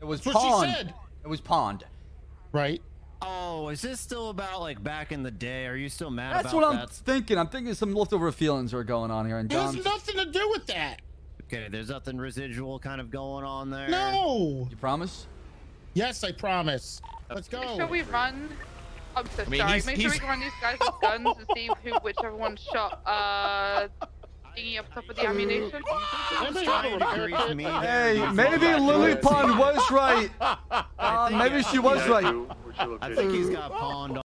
It was That's what pond. she said. It was pond. Right. Oh, is this still about like back in the day? Are you still mad That's about what I'm that? thinking. I'm thinking some leftover feelings are going on here. And It has John's... nothing to do with that. Okay, there's nothing residual kind of going on there. No. You promise? Yes, I promise. Let's go. Shall we run? I'm so mean, sorry. he's- Make sure we can run these guys with guns and see whichever one shot thingy up top of the ammunition. Anybody have a repair kit? Hey, maybe Lily Pond was right. Maybe she was right. I think he's got pond